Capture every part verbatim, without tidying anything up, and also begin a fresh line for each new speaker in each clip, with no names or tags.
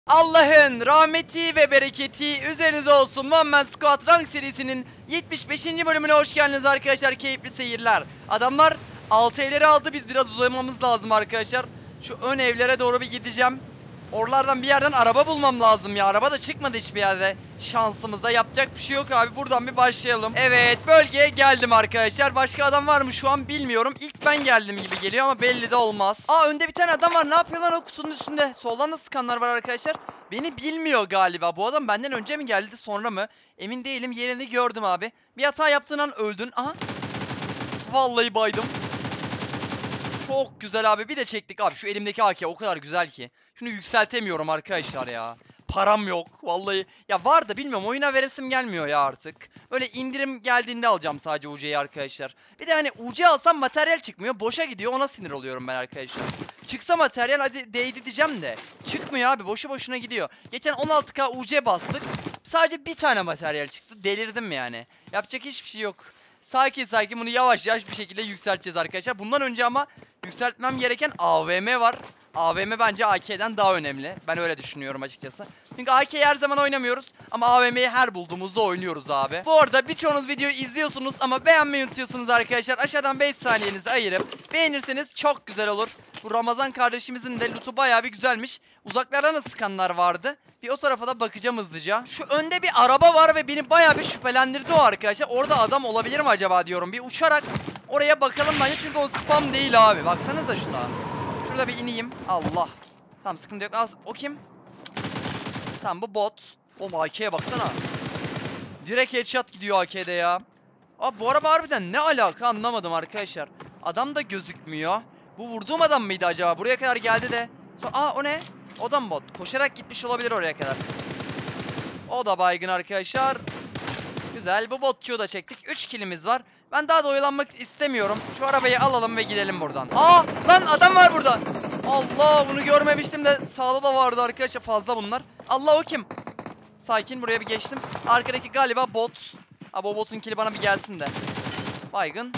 Allah'ın rahmeti ve bereketi üzerinize olsun. Muhammed Squad Rank serisinin yetmiş beşinci bölümüne hoş geldiniz arkadaşlar. Keyifli seyirler. Adamlar altı evleri aldı. Biz biraz uzamamız lazım arkadaşlar. Şu ön evlere doğru bir gideceğim. Oralardan bir yerden araba bulmam lazım ya. Araba da çıkmadı hiçbir yerde. Şansımıza yapacak bir şey yok abi. Buradan bir başlayalım. Evet, bölgeye geldim arkadaşlar. Başka adam var mı şu an bilmiyorum. İlk ben geldim gibi geliyor ama belli de olmaz. Aa, önde bir tane adam var. Ne yapıyor lan o kutunun üstünde? Soldan da sıkanlar var arkadaşlar. Beni bilmiyor galiba. Bu adam benden önce mi geldi sonra mı? Emin değilim. Yerini gördüm abi. Bir hata yaptığın an öldün. Aha. Vallahi baydım. Çok güzel abi. Bir de çektik abi. Şu elimdeki A K o kadar güzel ki. Şunu yükseltemiyorum arkadaşlar ya. Param yok. Vallahi. Ya var da bilmiyorum. Oyuna veresim gelmiyor ya artık. Böyle indirim geldiğinde alacağım sadece U C'yi arkadaşlar. Bir de hani U C alsam materyal çıkmıyor. Boşa gidiyor. Ona sinir oluyorum ben arkadaşlar. Çıksa materyal hadi değdi diyeceğim de. Çıkmıyor abi. Boşu boşuna gidiyor. Geçen on altı K U C bastık. Sadece bir tane materyal çıktı. Delirdim yani. Yapacak hiçbir şey yok. Sakin sakin bunu yavaş yavaş bir şekilde yükselteceğiz arkadaşlar. Bundan önce ama yükseltmem gereken A V M var. A V M bence A K'den daha önemli. Ben öyle düşünüyorum açıkçası. Çünkü A K'yi her zaman oynamıyoruz. Ama A V M'yi her bulduğumuzda oynuyoruz abi. Bu arada birçoğunuz videoyu izliyorsunuz ama beğenmeyi unutuyorsunuz arkadaşlar. Aşağıdan beş saniyenizi ayırıp beğenirseniz çok güzel olur. Bu Ramazan kardeşimizin de lootu bayağı bir güzelmiş. Uzaklardan da sıkanlar vardı. Bir o tarafa da bakacağım hızlıca. Şu önde bir araba var ve beni bayağı bir şüphelendirdi o arkadaşlar. Orada adam olabilir mi acaba diyorum. Bir uçarak oraya bakalım bence çünkü o spam değil abi. Baksanıza şuna. Şurada bir ineyim. Allah. Tamam, sıkıntı yok. Al, o kim? Tamam, bu bot. Oğlum A K'ye baksana. Direkt headshot gidiyor A K'de ya. Abi bu araba harbiden ne alaka anlamadım arkadaşlar. Adam da gözükmüyor. Bu vurduğum adam mıydı acaba? Buraya kadar geldi de. Sonra, aa o ne? O da mı bot? Koşarak gitmiş olabilir oraya kadar. O da baygın arkadaşlar. Güzel, bu botçuğu da çektik. üç killimiz var. Ben daha da oyalanmak istemiyorum. Şu arabayı alalım ve gidelim buradan. Aa lan adam var burada. Allah, bunu görmemiştim de sağda da vardı arkadaşlar, fazla bunlar. Allah, o kim? Sakin, buraya bir geçtim. Arkadaki galiba bot. Abi o botun killi bana bir gelsin de. Baygın.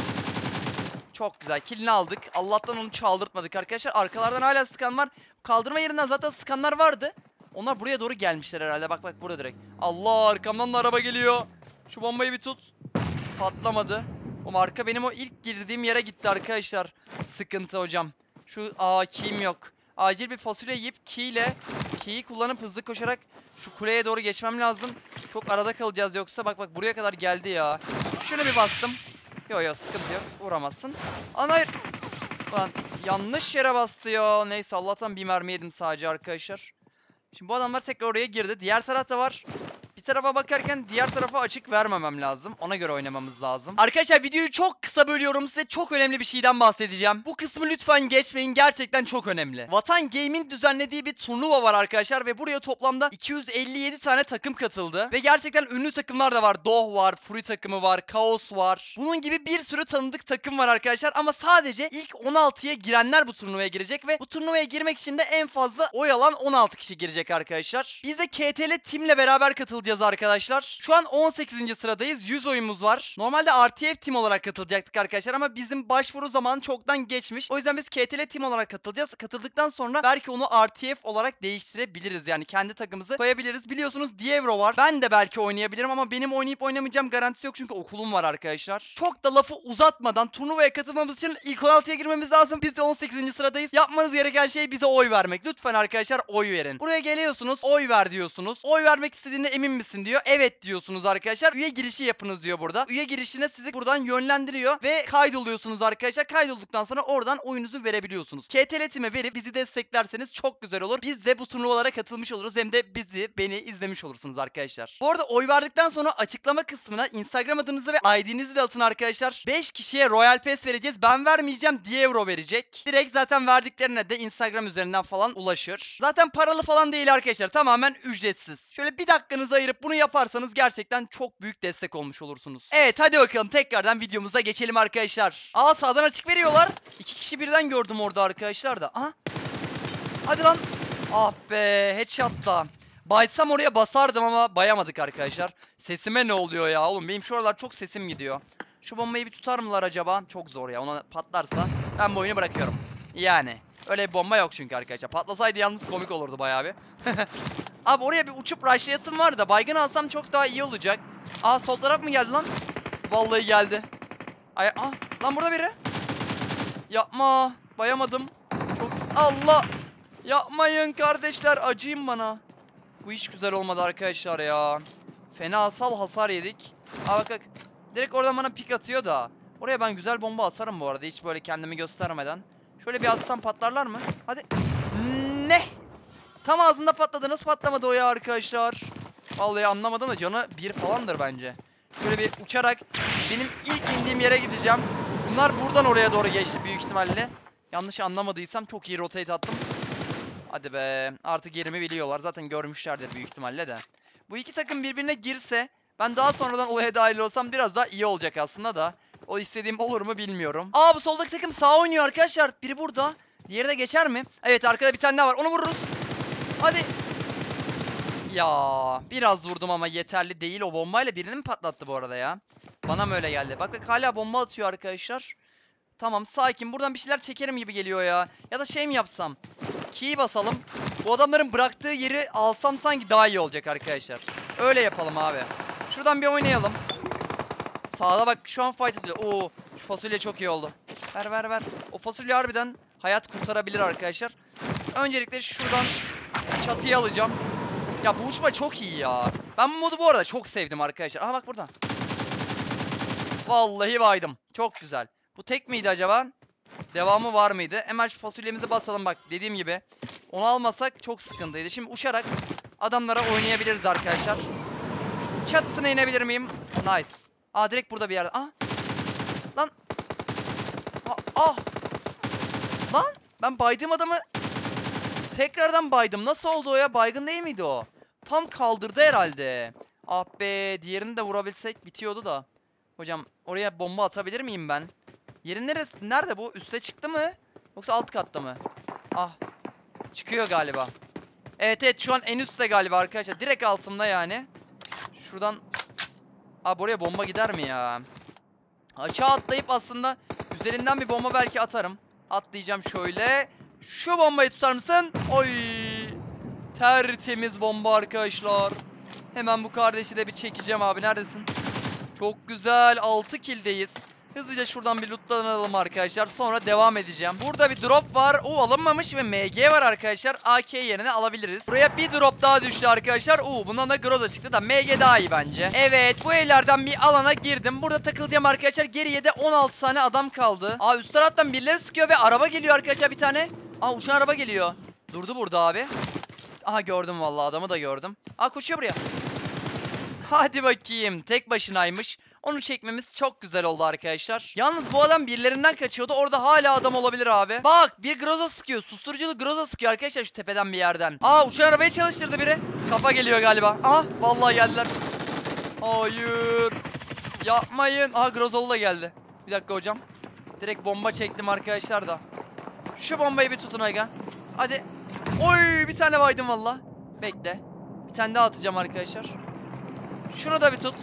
Çok güzel, killini aldık. Allah'tan onu çaldırtmadık arkadaşlar. Arkalardan hala sıkan var. Kaldırma yerinden zaten sıkanlar vardı. Onlar buraya doğru gelmişler herhalde. Bak bak, burada direkt. Allah, arkamdan da araba geliyor. Şu bombayı bir tut. Patlamadı. O arka benim o ilk girdiğim yere gitti arkadaşlar. Sıkıntı hocam. Şu aa key'im yok. Acil bir fasulye yiyip key ile key'i kullanıp hızlı koşarak şu kuleye doğru geçmem lazım. Çok arada kalacağız yoksa. Bak bak, buraya kadar geldi ya. Şunu bir bastım. Yok yok, sıkıntı yok. Vuramazsın. Lan hayır. Lan yanlış yere bastı ya. Neyse, Allah'tan bir mermi yedim sadece arkadaşlar. Şimdi bu adamlar tekrar oraya girdi. Diğer tarafta var. Bir tarafa bakarken diğer tarafa açık vermemem lazım. Ona göre oynamamız lazım. Arkadaşlar videoyu çok kısa bölüyorum. Size çok önemli bir şeyden bahsedeceğim. Bu kısmı lütfen geçmeyin. Gerçekten çok önemli. Vatan Game'in düzenlediği bir turnuva var arkadaşlar. Ve buraya toplamda iki yüz elli yedi tane takım katıldı. Ve gerçekten ünlü takımlar da var. Doh var, Fury takımı var, Kaos var. Bunun gibi bir sürü tanıdık takım var arkadaşlar. Ama sadece ilk on altıya girenler bu turnuvaya girecek. Ve bu turnuvaya girmek için de en fazla oy alan on altı kişi girecek arkadaşlar. Biz de K T L Team'le beraber katılacağız arkadaşlar. Şu an on sekizinci sıradayız. yüz oyumuz var. Normalde R T F Team olarak katılacaktık arkadaşlar ama bizim başvuru zamanı çoktan geçmiş. O yüzden biz K T L Team olarak katılacağız. Katıldıktan sonra belki onu R T F olarak değiştirebiliriz. Yani kendi takımımızı koyabiliriz. Biliyorsunuz Dievro var. Ben de belki oynayabilirim ama benim oynayıp oynamayacağım garantisi yok çünkü okulum var arkadaşlar. Çok da lafı uzatmadan turnuvaya katılmamız için ilk on altıya girmemiz lazım. Biz de on sekizinci sıradayız. Yapmanız gereken şey bize oy vermek. Lütfen arkadaşlar oy verin. Buraya geliyorsunuz, oy ver diyorsunuz. Oy vermek istediğine emin misin diyor. Evet diyorsunuz arkadaşlar. Üye girişi yapınız diyor burada. Üye girişine sizi buradan yönlendiriyor ve kaydoluyorsunuz arkadaşlar. Kaydolduktan sonra oradan oyunuzu verebiliyorsunuz. K T L Team'e verip bizi desteklerseniz çok güzel olur. Biz de bu turnuvalara katılmış oluruz. Hem de bizi, beni izlemiş olursunuz arkadaşlar. Bu arada oy verdikten sonra açıklama kısmına Instagram adınızı ve I D'nizi de atın arkadaşlar. beş kişiye Royal Pass vereceğiz. Ben vermeyeceğim. Dievro verecek. Direkt zaten verdiklerine de Instagram üzerinden falan ulaşır. Zaten paralı falan değil arkadaşlar. Tamamen ücretsiz. Şöyle bir dakikanızı ayırıp bunu yaparsanız gerçekten çok büyük destek olmuş olursunuz. Evet, hadi bakalım tekrardan videomuza geçelim arkadaşlar. Aa, sağdan açık veriyorlar. İki kişi birden gördüm orada arkadaşlar da. Aha. Hadi lan. Ah be, headshot'ta. Baysam oraya basardım ama bayamadık arkadaşlar. Sesime ne oluyor ya oğlum, benim şu aralar çok sesim gidiyor. Şu bombayı bir tutar mılar acaba? Çok zor ya, ona patlarsa ben bu oyunu bırakıyorum. Yani Öyle bir bomba yok çünkü arkadaşlar. Patlasaydı yalnız komik olurdu bayağı bir. Abi oraya bir uçup rushlayasım var da baygın alsam çok daha iyi olacak. Aa sol taraf mı geldi lan? Vallahi geldi. Ay, ah, lan burada biri. Yapma. Bayamadım. Çok... Allah. Yapmayın kardeşler. Acıyın bana. Bu iş güzel olmadı arkadaşlar ya. Fenasal hasar yedik. Aa bak bak. Direkt oradan bana pik atıyor da. Oraya ben güzel bomba atarım bu arada. Hiç böyle kendimi göstermeden. Şöyle bir atsam patlarlar mı? Hadi. Ne? Tam ağzında patladı. Nasıl patlamadı o ya arkadaşlar? Vallahi anlamadım da canı bir falandır bence. Şöyle bir uçarak benim ilk indiğim yere gideceğim. Bunlar buradan oraya doğru geçti büyük ihtimalle. Yanlış anlamadıysam çok iyi rotate attım. Hadi be. Artık yerimi biliyorlar. Zaten görmüşlerdir büyük ihtimalle de. Bu iki takım birbirine girse ben daha sonradan olaya dahil olsam biraz daha iyi olacak aslında da. O istediğim olur mu bilmiyorum. Aa bu soldaki takım sağ oynuyor arkadaşlar. Biri burada. Diğeri de geçer mi? Evet arkada bir tane daha var. Onu vururuz. Hadi. Ya biraz vurdum ama yeterli değil. O bombayla birini mi patlattı bu arada ya? Bana mı öyle geldi? Bak bak hala bomba atıyor arkadaşlar. Tamam sakin. Buradan bir şeyler çekerim gibi geliyor ya. Ya da şey mi yapsam? Key'i basalım. Bu adamların bıraktığı yeri alsam sanki daha iyi olacak arkadaşlar. Öyle yapalım abi. Şuradan bir oynayalım. Sağda bak şu an fight ediyor. Oo, şu fasulye çok iyi oldu. Ver ver ver. O fasulye harbiden hayat kurtarabilir arkadaşlar. Öncelikle şuradan çatıyı alacağım. Ya bu uçma çok iyi ya. Ben bu modu bu arada çok sevdim arkadaşlar. Aha bak burada. Vallahi baydım. Çok güzel. Bu tek miydi acaba? Devamı var mıydı? Hemen şu fasulyemizi basalım bak. Dediğim gibi. Onu almasak çok sıkıntıydı. Şimdi uçarak adamlara oynayabiliriz arkadaşlar. Çatısına inebilir miyim? Nice. Aa direkt burada bir yerde. Ah. Lan. Ah. ah. Lan. Ben baydığım adamı tekrardan baydım. Nasıl oldu o ya? Baygın değil miydi o? Tam kaldırdı herhalde. Ah be. Diğerini de vurabilsek bitiyordu da. Hocam oraya bomba atabilir miyim ben? Yerin neresi? Nerede bu? Üste çıktı mı? Yoksa alt katta mı? Ah. Çıkıyor galiba. Evet evet şu an en üstte galiba arkadaşlar. Direkt altımda yani. Şuradan. Abi oraya bomba gider mi ya? Aşağı atlayıp aslında üzerinden bir bomba belki atarım. Atlayacağım şöyle. Şu bombayı tutar mısın? Oy. Tertemiz bomba arkadaşlar. Hemen bu kardeşi de bir çekeceğim abi. Neredesin? Çok güzel. altı kill'deyiz. Hızlıca şuradan bir lootlanalım arkadaşlar. Sonra devam edeceğim. Burada bir drop var. O alınmamış ve M G var arkadaşlar. A K yerine alabiliriz. Buraya bir drop daha düştü arkadaşlar. Oo bundan da Groza çıktı da M G daha iyi bence. Evet bu evlerden bir alana girdim. Burada takılacağım arkadaşlar. Geriye de on altı tane adam kaldı. Aa üst taraftan birileri sıkıyor ve araba geliyor arkadaşlar bir tane. Aa uçan araba geliyor. Durdu burada abi. Aha gördüm vallahi adamı da gördüm. Aa koşuyor buraya. Hadi bakayım. Tek başınaymış. Onu çekmemiz çok güzel oldu arkadaşlar. Yalnız bu adam birilerinden kaçıyordu. Orada hala adam olabilir abi. Bak bir Groza sıkıyor. Susturuculu Groza sıkıyor arkadaşlar şu tepeden bir yerden. Aa uçan arabayı çalıştırdı biri. Kafa geliyor galiba. Ah vallahi geldiler. Hayır. Yapmayın. Aha Grozalı da geldi. Bir dakika hocam. Direkt bomba çektim arkadaşlar da. Şu bombayı bir tutun aga. Hadi. Oy bir tane baydım valla. Bekle. Bir tane daha atacağım arkadaşlar. Şunu da bir tut.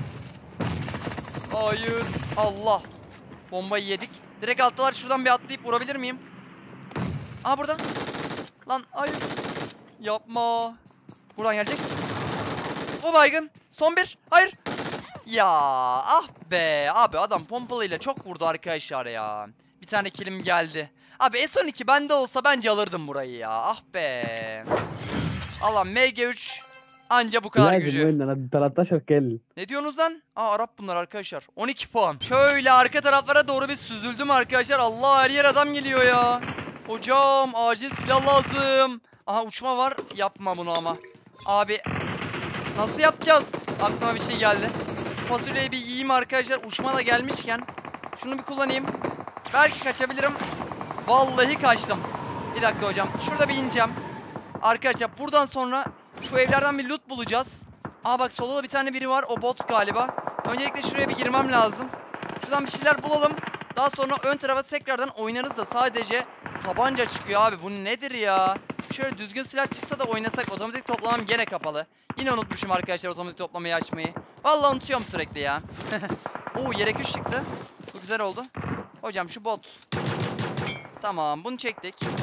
Hayır. Allah. Bombayı yedik. Direkt alttalar. Şuradan bir atlayıp vurabilir miyim? Aa burada. Lan hayır. Yapma. Buradan gelecek. O baygın. Son bir. Hayır. Ya ah be. Abi adam pompalıyla çok vurdu arkadaşlar ya. Bir tane killim geldi. Abi S on iki bende olsa bence alırdım burayı ya. Ah be. Allah M G üç. Anca bu kadar gücü. Ne diyorsunuz lan? Aa Arap bunlar arkadaşlar. on iki puan. Şöyle arka taraflara doğru bir süzüldüm arkadaşlar. Allah her yer adam geliyor ya. Hocam acil silah lazım. Aha uçma var. Yapma bunu ama. Abi nasıl yapacağız? Aklıma bir şey geldi. Fasulyeyi bir yiyeyim arkadaşlar. Uçma da gelmişken. Şunu bir kullanayım. Belki kaçabilirim. Vallahi kaçtım. Bir dakika hocam. Şurada bir ineceğim. Arkadaşlar buradan sonra şu evlerden bir loot bulacağız. Aa bak solda da bir tane biri var. O bot galiba. Öncelikle şuraya bir girmem lazım. Şuradan bir şeyler bulalım. Daha sonra ön tarafa tekrardan oynarız da sadece tabanca çıkıyor abi. Bu nedir ya? Şöyle düzgün silah çıksa da oynasak. Otomatik toplamam gene kapalı. Yine unutmuşum arkadaşlar otomatik toplamayı açmayı. Vallahi unutuyorum sürekli ya. Oo yelek üç çıktı. Bu güzel oldu. Hocam şu bot. Tamam bunu çektik.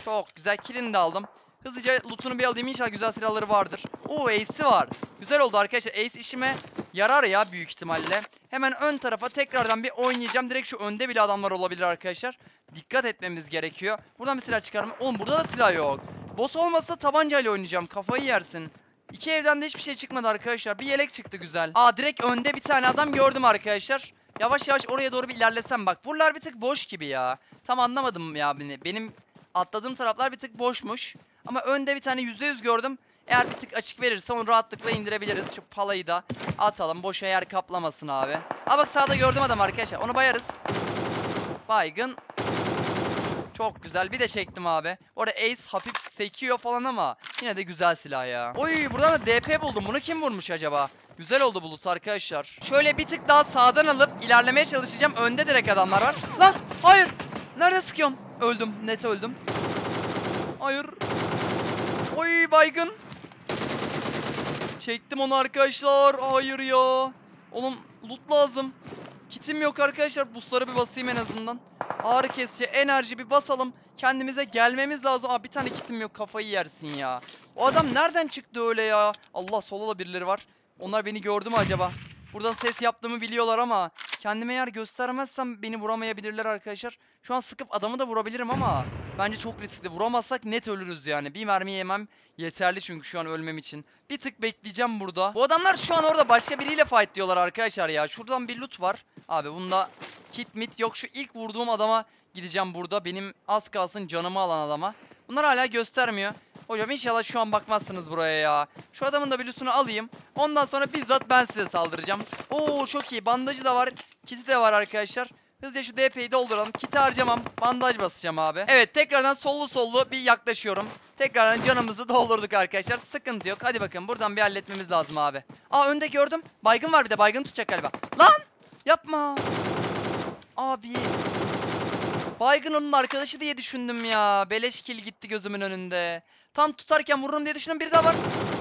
Çok güzel, killini de aldım. Hızlıca lootunu bir alayım, inşallah güzel silahları vardır. Oo, ace'i var. Güzel oldu arkadaşlar. Ace işime yarar ya büyük ihtimalle. Hemen ön tarafa tekrardan bir oynayacağım. Direkt şu önde bile adamlar olabilir arkadaşlar. Dikkat etmemiz gerekiyor. Buradan bir silah çıkar mı? Oğlum burada da silah yok. Boss olmasa tabancayla oynayacağım. Kafayı yersin. İki evden de hiçbir şey çıkmadı arkadaşlar. Bir yelek çıktı güzel. Aa, direkt önde bir tane adam gördüm arkadaşlar. Yavaş yavaş oraya doğru bir ilerlesem bak. Buralar bir tık boş gibi ya. Tam anlamadım ya beni. Benim atladığım taraflar bir tık boşmuş. Ama önde bir tane yüzde yüz gördüm. Eğer bir tık açık verirse onu rahatlıkla indirebiliriz. Şu palayı da atalım. Boşa yer kaplamasın abi. Aa bak, sağda gördüm adam arkadaşlar. Onu bayarız. Baygın. Çok güzel. Bir de çektim abi. Orada Ace hafif sekiyor falan ama yine de güzel silah ya. Oy, buradan da D P buldum. Bunu kim vurmuş acaba? Güzel oldu bulut arkadaşlar. Şöyle bir tık daha sağdan alıp ilerlemeye çalışacağım. Önde direkt adamlar var. Lan hayır. Nerede sıkıyorum? Öldüm. Net öldüm. Hayır. Oy, baygın. Çektim onu arkadaşlar. Hayır ya. Oğlum loot lazım. Kitim yok arkadaşlar. Boostlara bir basayım en azından. Ağrı kesici, enerji bir basalım. Kendimize gelmemiz lazım. Abi bir tane kitim yok, kafayı yersin ya. O adam nereden çıktı öyle ya? Allah, solda da birileri var. Onlar beni gördü mü acaba? Buradan ses yaptığımı biliyorlar ama kendime yer göstermezsem beni vuramayabilirler arkadaşlar. Şu an sıkıp adamı da vurabilirim ama bence çok riskli. Vuramazsak net ölürüz yani. Bir mermi yemem yeterli çünkü şu an ölmem için. Bir tık bekleyeceğim burada. Bu adamlar şu an orada başka biriyle fight diyorlar arkadaşlar ya. Şuradan bir loot var. Abi bunda kit mit yok. Şu ilk vurduğum adama gideceğim burada. Benim az kalsın canımı alan adama. Bunlar hala göstermiyor. Hocam inşallah şu an bakmazsınız buraya ya. Şu adamın da bir lootunu alayım. Ondan sonra bizzat ben size saldıracağım. Oo, çok iyi. Bandajı da var. Kiti de var arkadaşlar. Hızlıca şu D P'yi dolduralım. Kiti harcamam. Bandaj basacağım abi. Evet, tekrardan sollu sollu bir yaklaşıyorum. Tekrardan canımızı doldurduk arkadaşlar. Sıkıntı yok. Hadi bakın, buradan bir halletmemiz lazım abi. Aa, önde gördüm. Baygın var bir de. Baygın tutacak galiba. Lan! Yapma. Abi. Baygın onun arkadaşı diye düşündüm ya. Beleş kill gitti gözümün önünde. Tam tutarken vururum diye düşündüm. Biri daha var.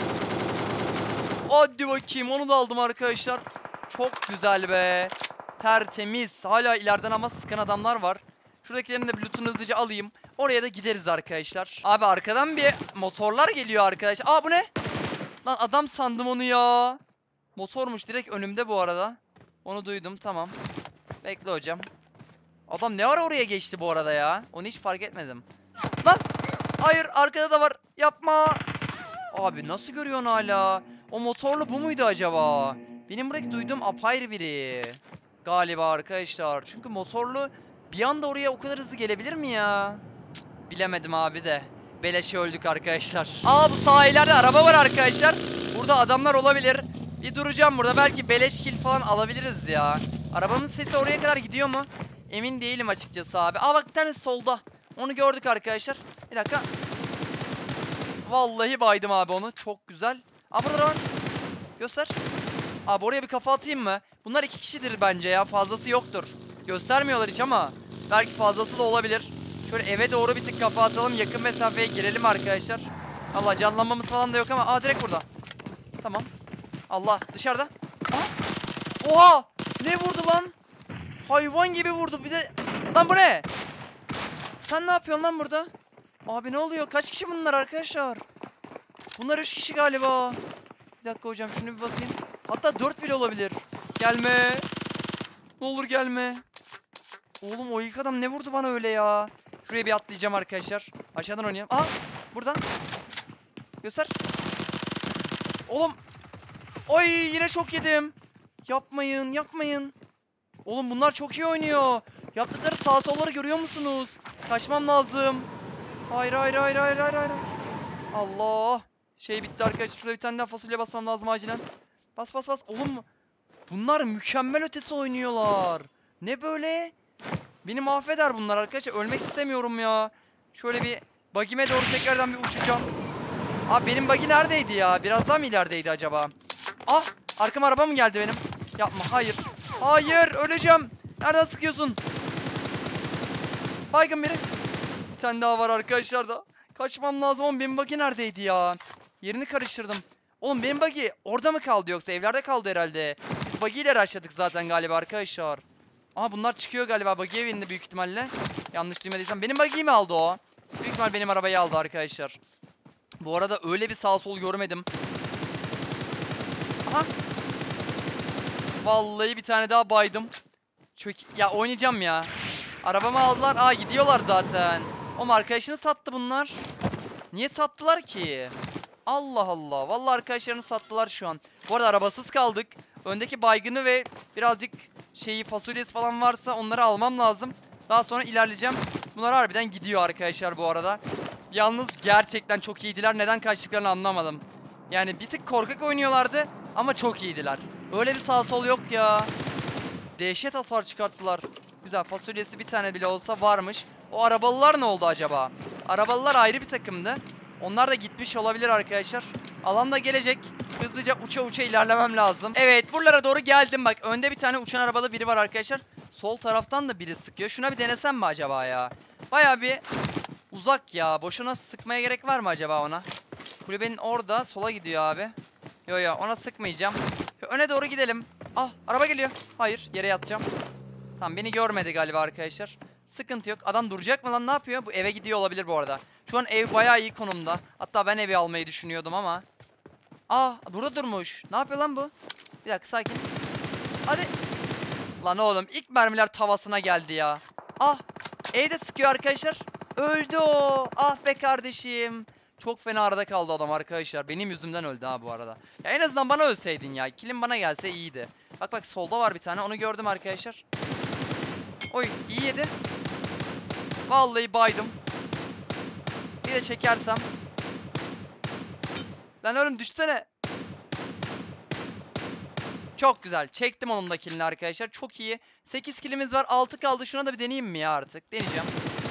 Hadi bakayım, onu da aldım arkadaşlar. Çok güzel be. Tertemiz. Hala ileriden ama sıkan adamlar var. Şuradakilerin de bir lootunu hızlıca alayım. Oraya da gideriz arkadaşlar. Abi arkadan bir motorlar geliyor arkadaş. Aa, bu ne? Lan adam sandım onu ya. Motormuş, direkt önümde bu arada. Onu duydum, tamam. Bekle hocam. Adam ne ara oraya geçti bu arada ya? Onu hiç fark etmedim. Lan! Hayır, arkada da var. Yapma. Abi nasıl görüyorsun hala? O motorlu bu muydu acaba? Benim buradaki duyduğum apayrı biri. Galiba arkadaşlar. Çünkü motorlu bir anda oraya o kadar hızlı gelebilir mi ya? Cık, bilemedim abi de. Beleşe öldük arkadaşlar. Aa, bu sahillerde araba var arkadaşlar. Burada adamlar olabilir. Bir duracağım burada. Belki beleş kill falan alabiliriz ya. Arabamın sesi oraya kadar gidiyor mu? Emin değilim açıkçası abi. Aa bak, bir tane solda. Onu gördük arkadaşlar. Bir dakika. Vallahi baydım abi onu. Çok güzel. Aa, burada var. Göster. Abi oraya bir kafa atayım mı? Bunlar iki kişidir bence ya. Fazlası yoktur. Göstermiyorlar hiç ama belki fazlası da olabilir. Şöyle eve doğru bir tık kafa atalım. Yakın mesafeye girelim arkadaşlar. Allah, canlanmamız falan da yok ama. Aa, direkt burada. Tamam. Allah, dışarıda. Aa. Oha! Ne vurdu lan? Hayvan gibi vurdu bir de. Lan bu ne? Sen ne yapıyorsun lan burada? Abi ne oluyor? Kaç kişi bunlar arkadaşlar? Bunlar üç kişi galiba. Bir dakika hocam, şunu bir basayım. Hatta dört bile olabilir. Gelme. Ne olur gelme. Oğlum o ilk adam ne vurdu bana öyle ya? Şuraya bir atlayacağım arkadaşlar. Aşağıdan oynayalım. Aa, burada. Göster. Oğlum. Oy, yine çok yedim. Yapmayın, yapmayın. Oğlum bunlar çok iyi oynuyor. Yaptıkları sağ solları görüyor musunuz? Kaçmam lazım. Hayır hayır hayır hayır hayır hayır. Allah. Şey bitti arkadaşlar. Şurada bir tane daha fasulye basmam lazım acilen. Bas bas bas. Oğlum bunlar mükemmel ötesi oynuyorlar. Ne böyle? Beni mahveder bunlar arkadaşlar. Ölmek istemiyorum ya. Şöyle bir buggy'me doğru tekrardan bir uçacağım. Abi benim buggy neredeydi ya? Biraz daha mı ilerideydi acaba? Ah! Arkama araba mı geldi benim? Yapma, hayır. Hayır, öleceğim. Nereden sıkıyorsun? Baygın biri. Bir tane daha var arkadaşlar da. Kaçmam lazım. Oğlum benim buggy neredeydi ya? Yerini karıştırdım. Oğlum benim buggy orada mı kaldı yoksa evlerde kaldı herhalde. Biz buggy ile rushladık zaten galiba arkadaşlar. Aha, bunlar çıkıyor galiba. Buggy evinde büyük ihtimalle. Yanlış duymadıysam. Benim buggy'yi mi aldı o? Büyük ihtimal benim arabayı aldı arkadaşlar. Bu arada öyle bir sağ sol görmedim. Aha. Vallahi bir tane daha baydım. Çok ya oynayacağım ya. Arabamı aldılar. Aa gidiyorlar zaten. Oğlum arkadaşını sattı bunlar. Niye sattılar ki? Allah Allah. Vallahi arkadaşlarını sattılar şu an. Bu arada arabasız kaldık. Öndeki baygını ve birazcık şeyi fasulyesi falan varsa onları almam lazım. Daha sonra ilerleyeceğim. Bunlar harbiden gidiyor arkadaşlar bu arada. Yalnız gerçekten çok iyiydiler. Neden kaçtıklarını anlamadım. Yani bir tık korkak oynuyorlardı ama çok iyiydiler. Öyle bir sağ sol yok ya. Dehşet hasar çıkarttılar. Güzel, fasulyesi bir tane bile olsa varmış. O arabalılar ne oldu acaba? Arabalılar ayrı bir takımdı. Onlar da gitmiş olabilir arkadaşlar. Alan da gelecek. Hızlıca uça uça ilerlemem lazım. Evet, buralara doğru geldim bak. Önde bir tane uçan arabalı biri var arkadaşlar. Sol taraftan da biri sıkıyor. Şuna bir denesem mi acaba ya? Baya bir uzak ya. Boşuna sıkmaya gerek var mı acaba ona? Kulübenin orada sola gidiyor abi. Yo yo, ona sıkmayacağım. Şu öne doğru gidelim. Ah, araba geliyor. Hayır, yere yatacağım. Tamam, beni görmedi galiba arkadaşlar. Sıkıntı yok. Adam duracak mı lan, ne yapıyor? Bu eve gidiyor olabilir bu arada. Şu an ev bayağı iyi konumda. Hatta ben evi almayı düşünüyordum ama. Ah, burada durmuş. Ne yapıyor lan bu? Bir dakika, sakin. Hadi. Lan oğlum, ilk mermiler tavasına geldi ya. Ah, evde sıkıyor arkadaşlar. Öldü o. Ah be kardeşim. Çok fena arada kaldı adam arkadaşlar. Benim yüzümden öldü ha bu arada. Ya en azından bana ölseydin ya. Kilim bana gelse iyiydi. Bak bak, solda var bir tane. Onu gördüm arkadaşlar. Oy, iyi yedi. Vallahi baydım. Bir de çekersem. Lan oğlum düşsene. Çok güzel. Çektim onun da killini arkadaşlar. Çok iyi. sekiz killimiz var. altı kaldı. Şuna da bir deneyeyim mi ya artık? Deneyeceğim.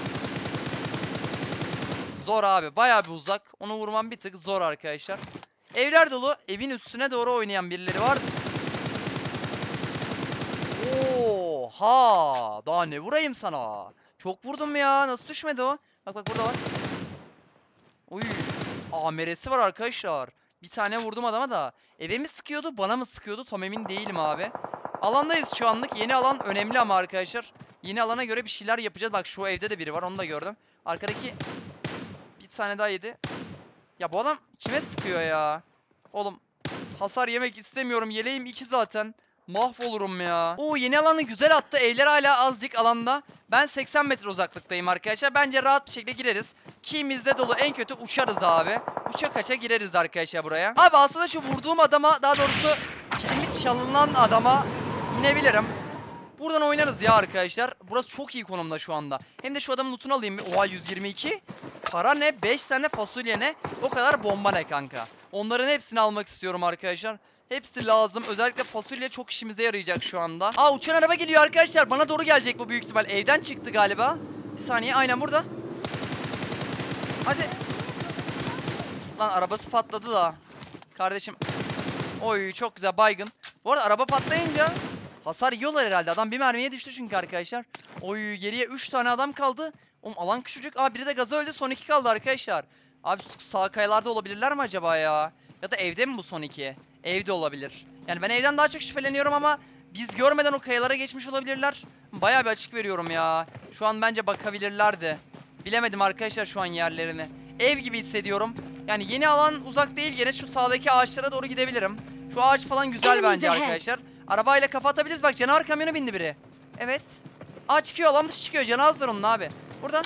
Zor abi. Bayağı bir uzak. Onu vurmam bir tık zor arkadaşlar. Evler dolu. Evin üstüne doğru oynayan birileri var. Oha! Daha ne vurayım sana? Çok vurdum ya. Nasıl düşmedi o? Bak bak, burada var. Uy. A M R'si var arkadaşlar. Bir tane vurdum adama da. Eve mi sıkıyordu, bana mı sıkıyordu? Tam emin değilim abi. Alandayız şu anlık. Yeni alan önemli ama arkadaşlar. Yeni alana göre bir şeyler yapacağız. Bak şu evde de biri var. Onu da gördüm. Arkadaki bir tane daha yedi. Ya bu adam kime sıkıyor ya? Oğlum hasar yemek istemiyorum. Yeleğim iki zaten. Mahvolurum ya. Oo, yeni alanı güzel attı. Evler hala azıcık alanda. Ben seksen metre uzaklıktayım arkadaşlar. Bence rahat bir şekilde gireriz. Kimizde dolu, en kötü uçarız abi. Uça kaça gireriz arkadaşlar buraya. Abi aslında şu vurduğum adama, daha doğrusu kilimi çalınan adama inebilirim. Buradan oynarız ya arkadaşlar. Burası çok iyi konumda şu anda. Hem de şu adamın lootunu alayım. Oha, yüz yirmi iki. Para ne? beş tane fasulye ne? O kadar bomba ne kanka? Onların hepsini almak istiyorum arkadaşlar. Hepsi lazım. Özellikle fasulye çok işimize yarayacak şu anda. Aa, uçan araba geliyor arkadaşlar. Bana doğru gelecek bu büyük ihtimal. Evden çıktı galiba. Bir saniye, aynen burada. Hadi. Lan arabası patladı da. Kardeşim. Oy, çok güzel, baygın. Bu arada araba patlayınca hasar yiyorlar herhalde. Adam bir mermiye düştü çünkü arkadaşlar. Oy, geriye üç tane adam kaldı. Oğlum alan küçücük. Aa, biri de gaza öldü. Son iki kaldı arkadaşlar. Abi sağ kayalarda olabilirler mi acaba ya? Ya da evde mi bu son iki? Evde olabilir. Yani ben evden daha çok şüpheleniyorum ama biz görmeden o kayalara geçmiş olabilirler. Bayağı bir açık veriyorum ya. Şu an bence bakabilirlerdi. Bilemedim arkadaşlar şu an yerlerini. Ev gibi hissediyorum. Yani yeni alan uzak değil, gene şu sağdaki ağaçlara doğru gidebilirim. Şu ağaç falan güzel bence arkadaşlar. Arabayla kafa atabiliriz. Bak, canavar kamyona bindi biri. Evet. Aa, çıkıyor, alan dışı çıkıyor. Canı azdır onun abi. Burada.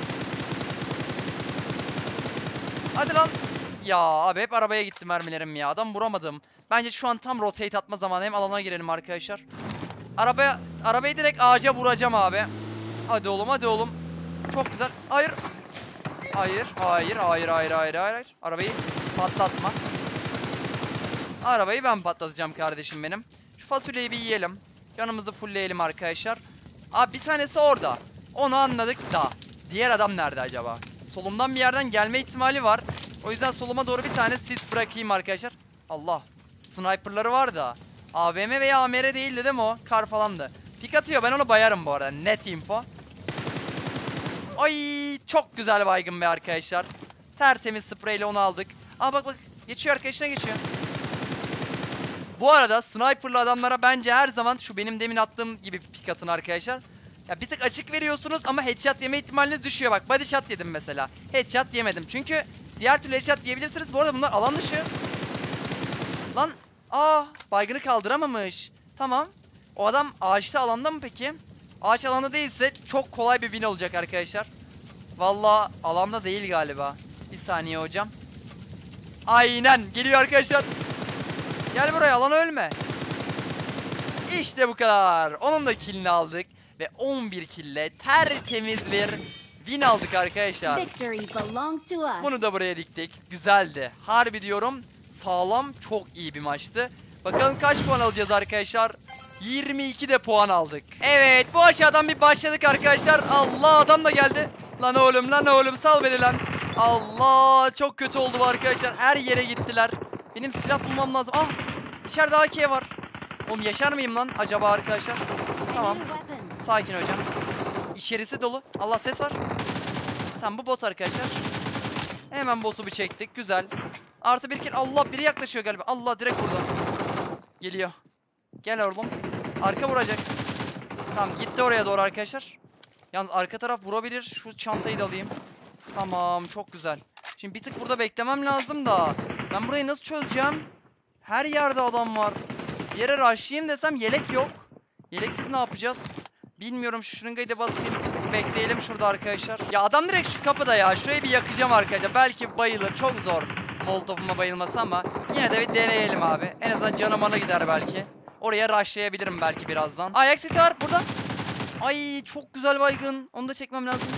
Hadi lan. Ya abi hep arabaya gitti mermilerim ya. Adam vuramadım. Bence şu an tam rotate atma zamanı. Hem alana girelim arkadaşlar. Arabaya, arabayı direkt ağaca vuracağım abi. Hadi oğlum, hadi oğlum. Çok güzel. Hayır. Hayır, hayır, hayır, hayır, hayır, hayır. Arabayı patlatma. Arabayı ben patlatacağım kardeşim benim. Şu fasulyeyi bir yiyelim. Yanımızı fullleyelim arkadaşlar. Abi bir tanesi orada. Onu anladık da. Diğer adam nerede acaba? Solumdan bir yerden gelme ihtimali var. O yüzden soluma doğru bir tane sis bırakayım arkadaşlar. Allah. Sniper'ları var da. A V M veya A M R değildi değil mi o? Kar falandı. Pik atıyor, ben onu bayarım bu arada. Net info. Ay, çok güzel baygın be arkadaşlar. Tertemiz spreyle onu aldık. Aa bak bak, geçiyor, arkadaşına geçiyor. Bu arada sniper'lı adamlara bence her zaman şu benim demin attığım gibi pik atın arkadaşlar. Ya bir tık açık veriyorsunuz ama headshot yeme ihtimaliniz düşüyor. Bak body shot yedim mesela. Headshot yemedim. Çünkü diğer türlü headshot yiyebilirsiniz. Bu arada bunlar alan dışı. Lan aa baygını kaldıramamış. Tamam. O adam ağaçta alanda mı peki? Ağaç alanda değilse çok kolay bir win olacak arkadaşlar. Vallahi alanda değil galiba. Bir saniye hocam. Aynen geliyor arkadaşlar. Gel buraya, alan ölme. İşte bu kadar. Onun da killini aldık. Ve on bir kille tertemiz bir win aldık arkadaşlar. Bunu da buraya diktik. Güzeldi. Harbi diyorum. Sağlam, çok iyi bir maçtı. Bakalım kaç puan alacağız arkadaşlar. yirmi iki de puan aldık. Evet, bu aşağıdan bir başladık arkadaşlar. Allah, adam da geldi. Lan oğlum, lan oğlum, sal beni lan. Allah, çok kötü oldu bu arkadaşlar. Her yere gittiler. Benim silah bulmam lazım. Ah, içeride A K var. Oğlum yaşar mıyım lan acaba arkadaşlar? Tamam. Sakin hocam. İçerisi dolu. Allah, ses var. Tamam, bu bot arkadaşlar. Hemen botu bir çektik. Güzel. Artı bir kill. Allah, biri yaklaşıyor galiba. Allah, direkt burada. Geliyor. Gel oğlum. Arka vuracak. Tamam, gitti oraya doğru arkadaşlar. Yalnız arka taraf vurabilir. Şu çantayı da alayım. Tamam, çok güzel. Şimdi bir tık burada beklemem lazım da. Ben burayı nasıl çözeceğim? Her yerde adam var. Bir yere rushlayayım desem yelek yok. Yeleksiz ne yapacağız? Bilmiyorum, şu şırıngayı da basayım. Bekleyelim şurada arkadaşlar. Ya adam direkt şu kapıda ya. Şurayı bir yakacağım arkadaşlar. Belki bayılır. Çok zor Molotov'uma bayılması ama yine de bir deneyelim abi. En azından canım ana gider belki. Oraya rushlayabilirim belki birazdan. Ayak sesi var burada. Ay, çok güzel baygın. Onu da çekmem lazım.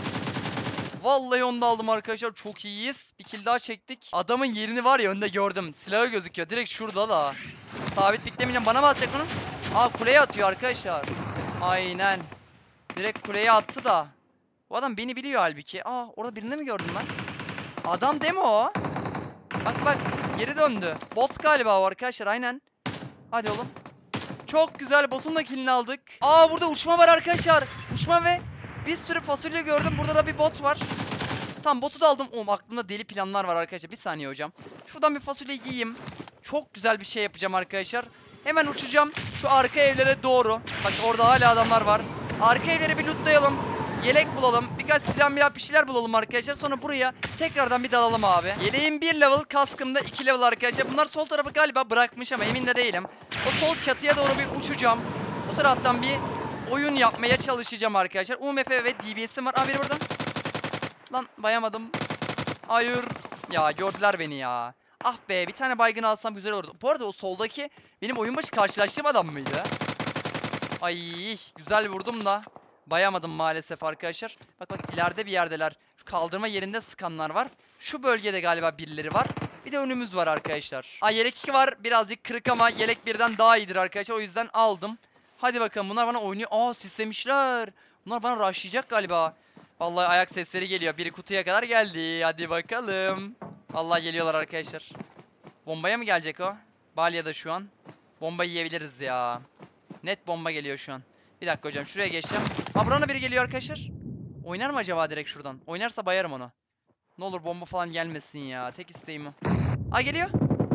Vallahi onu da aldım arkadaşlar. Çok iyiyiz. Bir kill daha çektik. Adamın yerini var ya, önde gördüm. Silahı gözüküyor. Direkt şurada da. Sabit beklemeyeceğim. Bana mı atacak onu? Aa, kuleye atıyor arkadaşlar. Aynen. Direkt kuleye attı da. Bu adam beni biliyor halbuki. Aa, orada birini mi gördüm ben? Adam değil mi o? Bak bak. Geri döndü. Bot galiba o arkadaşlar. Aynen. Hadi oğlum. Çok güzel. Botun da killini aldık. Aa, burada uçma var arkadaşlar. Uçma ve bir sürü fasulye gördüm. Burada da bir bot var. Tamam, botu da aldım. Oğlum, aklımda deli planlar var arkadaşlar. Bir saniye hocam. Şuradan bir fasulye yiyeyim. Çok güzel bir şey yapacağım arkadaşlar. Hemen uçacağım şu arka evlere doğru. Bak, orada hala adamlar var. Arka evleri bir lootlayalım. Yelek bulalım. Birkaç silah milah bir şeyler bulalım arkadaşlar. Sonra buraya tekrardan bir dalalım abi. Yeleğim bir level, kaskımda iki level arkadaşlar. Bunlar sol tarafı galiba bırakmış ama emin de değilim. O sol çatıya doğru bir uçacağım. Bu taraftan bir oyun yapmaya çalışacağım arkadaşlar. U M P ve D B S'im var. Aa, biri burada. Lan, bayamadım. Hayır. Ya, gördüler beni ya. Ah be, bir tane baygın alsam güzel olurdu. Bu arada o soldaki benim oyun başı karşılaştığım adam mıydı? Ay, güzel vurdum da bayamadım maalesef arkadaşlar. Bak bak, ileride bir yerdeler. Şu kaldırma yerinde sıkanlar var. Şu bölgede galiba birileri var. Bir de önümüz var arkadaşlar. Ay, yelek iki var. Birazcık kırık ama yelek birden daha iyidir arkadaşlar. O yüzden aldım. Hadi bakalım, bunlar bana oynuyor. Aa, sislemişler. Bunlar bana rushlayacak galiba. Vallahi ayak sesleri geliyor. Biri kutuya kadar geldi. Hadi bakalım. Vallahi geliyorlar arkadaşlar. Bombaya mı gelecek o? Balya'da şu an. Bomba yiyebiliriz ya. Net bomba geliyor şu an. Bir dakika hocam, şuraya geçeceğim. Aa, burana biri geliyor arkadaşlar. Oynar mı acaba direkt şuradan? Oynarsa bayarım onu. Ne olur bomba falan gelmesin ya. Tek isteğim o. Aa, geliyor.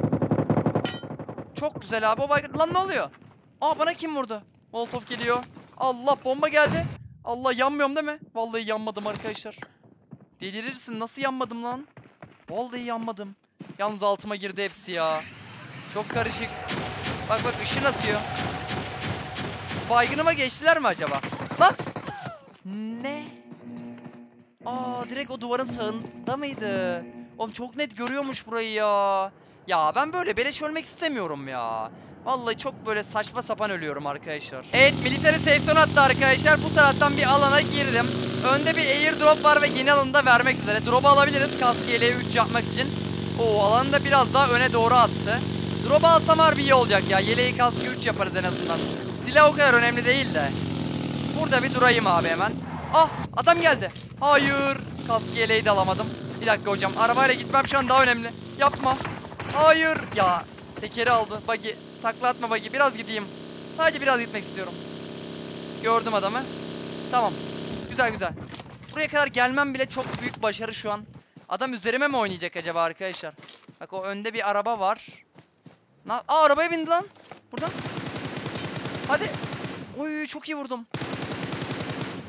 Çok güzel abi o baygın. Lan, ne oluyor? Aa, bana kim vurdu? Molotov geliyor. Allah, bomba geldi. Allah, yanmıyorum değil mi? Vallahi yanmadım arkadaşlar. Delirirsin, nasıl yanmadım lan? Vallahi yanmadım. Yalnız altıma girdi hepsi ya. Çok karışık. Bak bak, ışın atıyor. Baygınıma geçtiler mi acaba? Lan! Ne? Aa, direkt o duvarın sağında mıydı? Oğlum, çok net görüyormuş burayı ya. Ya ben böyle beleş ölmek istemiyorum ya. Vallahi çok böyle saçma sapan ölüyorum arkadaşlar. Evet, military safe zone attı arkadaşlar. Bu taraftan bir alana girdim. Önde bir airdrop var ve yeni alanı da vermek üzere. Drop'u alabiliriz kask yeleği üç yapmak için. Oo, alanı da biraz daha öne doğru attı. Drop'u alsam harbi iyi olacak ya. Yeleği kaskı üç yaparız en azından. Silah o kadar önemli değil de. Burada bir durayım abi hemen. Ah, adam geldi. Hayır. Kask yeleği de alamadım. Bir dakika hocam, arabayla gitmem şu an daha önemli. Yapma. Hayır. Ya, tekeri aldı. Buggy. Takla atma buggy. Biraz gideyim. Sadece biraz gitmek istiyorum. Gördüm adamı. Tamam. Güzel güzel. Buraya kadar gelmem bile çok büyük başarı şu an. Adam üzerime mi oynayacak acaba arkadaşlar? Bak, o önde bir araba var. Na Aa, arabaya bindi lan. Burada. Hadi. Oy, çok iyi vurdum.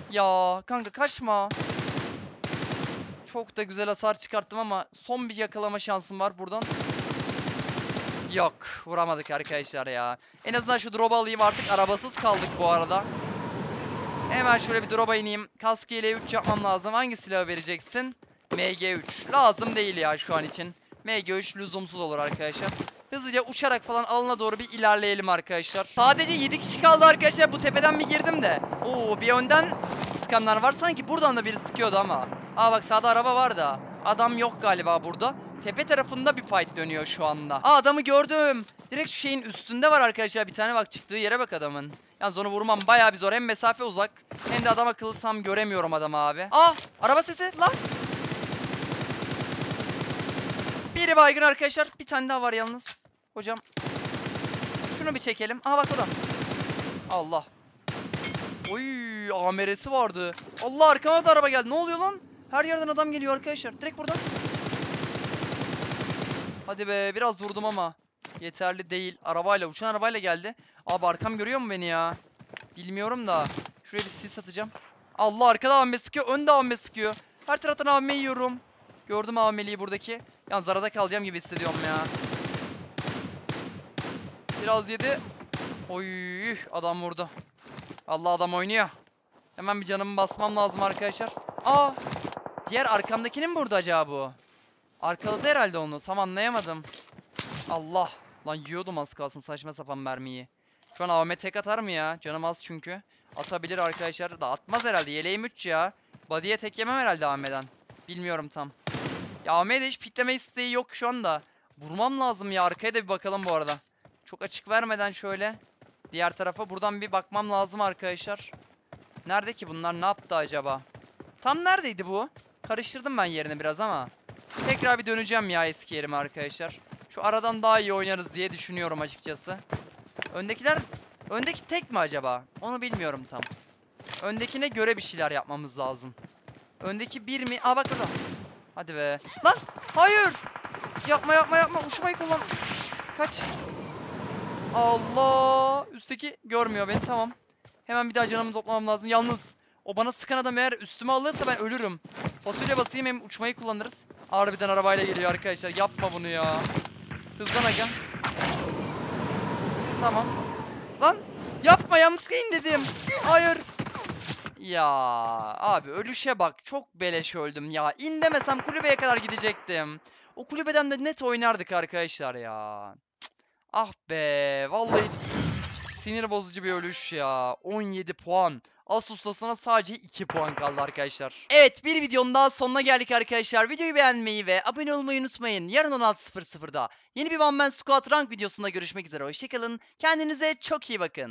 Ya kanka kaçma. Çok da güzel hasar çıkarttım ama son bir yakalama şansım var buradan. Yok, vuramadık arkadaşlar ya. En azından şu drop'u alayım, artık arabasız kaldık bu arada. Hemen şöyle bir drop'a ineyim. Kask ile üç yapmam lazım. Hangi silahı vereceksin? M G üç. Lazım değil ya şu an için. M G üç lüzumsuz olur arkadaşlar. Hızlıca uçarak falan alana doğru bir ilerleyelim arkadaşlar. Sadece yedi kişi kaldı arkadaşlar. Bu tepeden bir girdim de. Oo, bir önden sıkanlar var. Sanki buradan da biri sıkıyordu ama. Aa bak, sağda araba var da. Adam yok galiba burada. Tepe tarafında bir fight dönüyor şu anda. Aa, adamı gördüm. Direkt şu şeyin üstünde var arkadaşlar. Bir tane bak, çıktığı yere bak adamın. Yalnız onu vurmam bayağı bir zor. Hem mesafe uzak hem de adam akıllı tam göremiyorum adamı abi. Aa, araba sesi lan. Biri baygın arkadaşlar. Bir tane daha var yalnız. Hocam. Şunu bir çekelim. Aha bak adam. Allah. Oy, A M R'si vardı. Allah, arkama da araba geldi. Ne oluyor lan? Her yerden adam geliyor arkadaşlar. Direkt buradan. Hadi be, biraz durdum ama yeterli değil. Arabayla, uçan arabayla geldi. Abi arkam görüyor mu beni ya? Bilmiyorum da. Şuraya bir sis atacağım. Allah, arkada A V M sıkıyor. Önde A V M sıkıyor. Her taraftan A V M yiyorum. Gördüm A V M'liyi buradaki. Yalnız arada kalacağım gibi hissediyorum ya. Biraz yedi. Oy, adam vurdu. Allah, adam oynuyor. Hemen bir canımı basmam lazım arkadaşlar. Aa, diğer arkamdakinin mi vurdu acaba bu? Arkaladı herhalde onu. Tam anlayamadım. Allah. Lan yiyordum az kalsın saçma sapan mermiyi. Şu an A V M tek atar mı ya? Canım az çünkü. Atabilir arkadaşlar. Da atmaz herhalde. Yeleğim üç ya. Body'ye tek yemem herhalde A V M'den. Bilmiyorum tam. Ya A V M'de hiç pikleme isteği yok şu anda. Vurmam lazım ya. Arkaya da bir bakalım bu arada. Çok açık vermeden şöyle. Diğer tarafa buradan bir bakmam lazım arkadaşlar. Nerede ki bunlar? Ne yaptı acaba? Tam neredeydi bu? Karıştırdım ben yerini biraz ama. Tekrar bir döneceğim ya eski yerime arkadaşlar. Şu aradan daha iyi oynarız diye düşünüyorum açıkçası. Öndekiler... Öndeki tek mi acaba? Onu bilmiyorum tam. Öndekine göre bir şeyler yapmamız lazım. Öndeki bir mi? Aa bak orada. Hadi be. Lan! Hayır! Yapma yapma yapma. Uçmayı kullan. Kaç. Allah! Üstteki görmüyor beni, tamam. Hemen bir daha canımı toplamam lazım. Yalnız o bana sıkan adam eğer üstüme alırsa ben ölürüm. Fasulye basayım, hem uçmayı kullanırız. Harbiden arabayla geliyor arkadaşlar. Yapma bunu ya. Hızlan aga. Tamam. Lan yapma, yanlışlıkla in dedim. Hayır. Ya abi, ölüşe bak. Çok beleş öldüm ya. İn demesem kulübeye kadar gidecektim. O kulübeden de net oynardık arkadaşlar ya. Cık. Ah be. Vallahi sinir bozucu bir ölüş ya. on yedi puan. As ustasına sadece iki puan kaldı arkadaşlar. Evet, bir videonun daha sonuna geldik arkadaşlar. Videoyu beğenmeyi ve abone olmayı unutmayın. Yarın on altı sıfır sıfırda yeni bir One Man Squad Rank videosunda görüşmek üzere. Hoşçakalın. Kendinize çok iyi bakın.